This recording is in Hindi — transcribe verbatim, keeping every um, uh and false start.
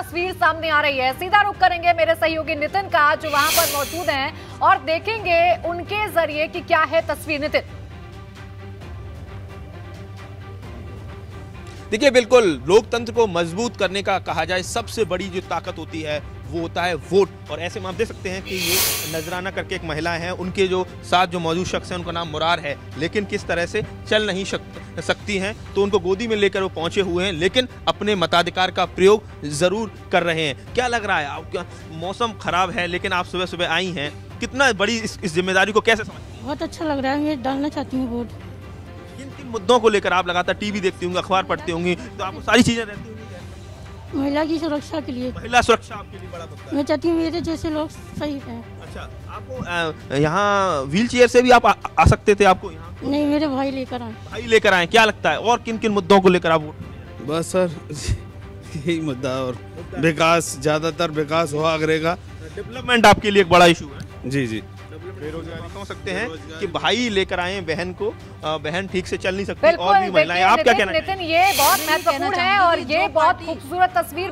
तस्वीर सामने आ रही है। सीधा रुख करेंगे मेरे सहयोगी नितिन का, जो वहां पर मौजूद हैं, और देखेंगे उनके जरिए कि क्या है तस्वीर। नितिन, देखिए, बिल्कुल लोकतंत्र को मजबूत करने का कहा जाए सबसे बड़ी जो ताकत होती है वो होता है वोट। और ऐसे में आप देख सकते हैं कि ये नजराना करके एक महिला है, उनके जो साथ जो मौजूद शख्स हैं उनका नाम मुरार है, लेकिन किस तरह से चल नहीं सकती हैं, तो उनको गोदी में लेकर वो पहुंचे हुए हैं, लेकिन अपने मताधिकार का प्रयोग जरूर कर रहे हैं। क्या लग रहा है आपका? मौसम खराब है लेकिन आप सुबह सुबह आई हैं, कितना बड़ी इस, इस जिम्मेदारी को कैसे समझती हैं? बहुत अच्छा लग रहा है, मैं डालना चाहती हूँ वोट। किन किन मुद्दों को लेकर आप लगातार टीवी देखती होंगी, अखबार पढ़ती होंगी, तो आपको सारी चीजें रहती होंगी? महिला की सुरक्षा के लिए। महिला सुरक्षा आपके लिए बड़ा मुद्दा है। मैं चाहती हूँ मेरे जैसे लोग सही रहें। अच्छा, आपको यहाँ व्हील चेयर से भी आप आ, आ सकते थे? आपको यहाँ नहीं, मेरे भाई लेकर आए। भाई लेकर आए, क्या लगता है और किन किन मुद्दों को लेकर आप वोट? बस सर यही मुद्दा, और विकास, ज्यादातर विकास हुआ करेगा। डेवलपमेंट आपके लिए एक बड़ा इशू है। जी जी। बेरोजगारी कह सकते हैं कि भाई लेकर आए बहन को, बहन ठीक से चल नहीं सकती, बिल्कुल। और भी महिलाएं। आप क्या कहना? नितिन, ये बहुत महत्वपूर्ण है और ये बहुत खूबसूरत तस्वीर